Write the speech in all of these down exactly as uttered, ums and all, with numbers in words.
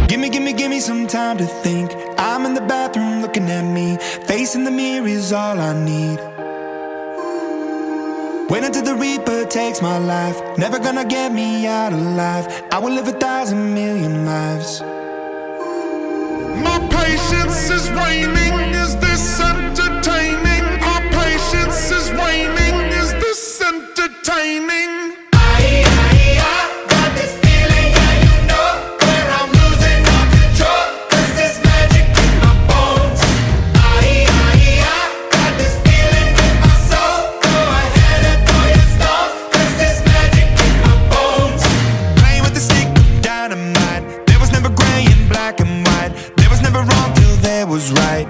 Gimme, gimme, gimme some time to think. I'm in the bathroom looking at me. Facing the mirror is all I need. Wait until the Reaper takes my life. Never gonna get me out alive. I will live a thousand million lives. My patience is waning. Is this entertaining? Our patience is waning. Is this entertaining? Was right.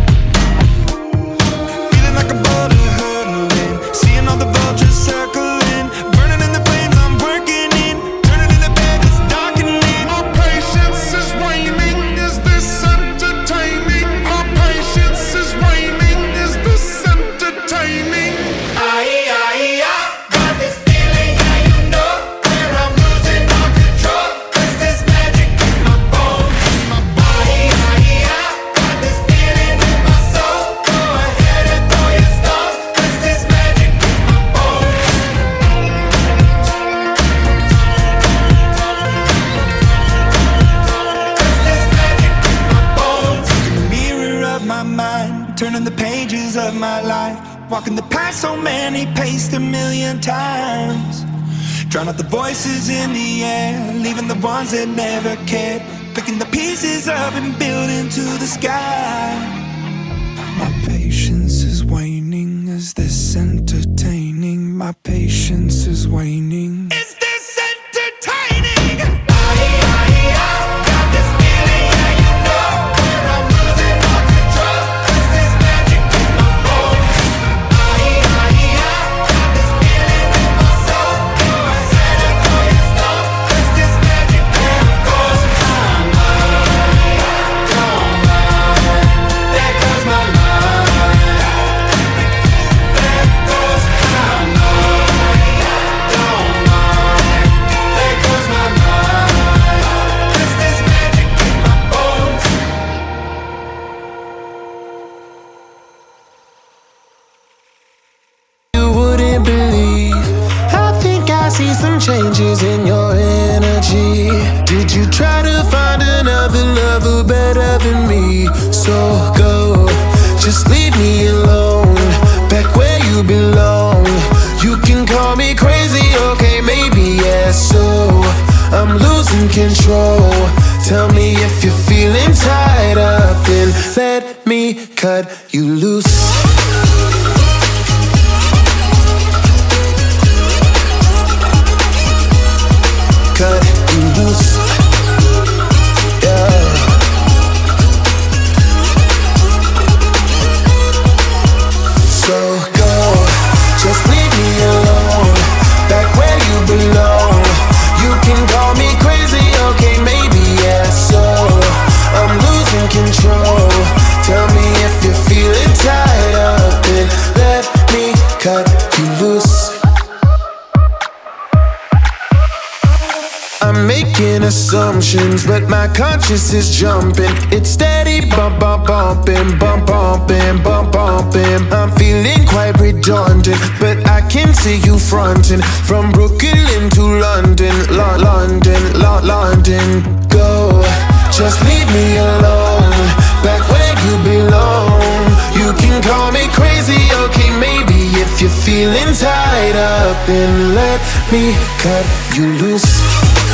Feeling like a boulder hurtling, seeing all the vultures circling, burning in the flames I'm working in, turning in the bed it's darkening. Our patience is waning. Is this entertaining? Our patience is waning. Is this entertaining? Aye, aye, I got this feeling, yeah, you know, where I'm losing all control. Cause there's magic in my bones. Aye, aye, I got this feeling in my soul. Go ahead and throw your stones. Cause there's magic in my bones. Cause there's magic in my bones. In the mirror of my mind, turning the pages of my life, walking the path so many paced a million times. Drown out the voices in the air, leaving the ones that never cared, picking the pieces up and building to the sky. My patience is waning. Is this entertaining? My patience is waning. Is this entertaining? Aye, aye, I got this feeling, yeah, you know, where I'm losing all control. Cause there's magic in my bones. Aye, aye, I got this feeling in my soul. Go ahead and throw your stones. Cause there's magic in my bones. There goes my mind. There goes my mind. Don't mind. There goes my mind. Cause there's magic in my bones. You wouldn't believe. I think I see some changes in your energy. Did you try to find another lover better than me? So go, just leave me alone, back where you belong. You can call me crazy, okay, maybe, yeah. So I'm losing control. Tell me if you're feeling tied up, then let me cut you loose. Cut you loose, yeah. So go, just leave me alone, back where you belong. You can call me crazy, okay, maybe, yeah. So I'm losing control. Tell me if you're feeling tied up, then let me cut you loose. I'm making assumptions, but my conscience is jumping. It's steady bump, bump, bumping, bump, bumping, bump, bumping. I'm feeling quite redundant, but I can see you fronting. From Brooklyn to London, Lo London, Lo London. Go, just leave me alone, back where you belong. You can call me crazy, okay, maybe. If you're feeling tied up, then let me cut you loose.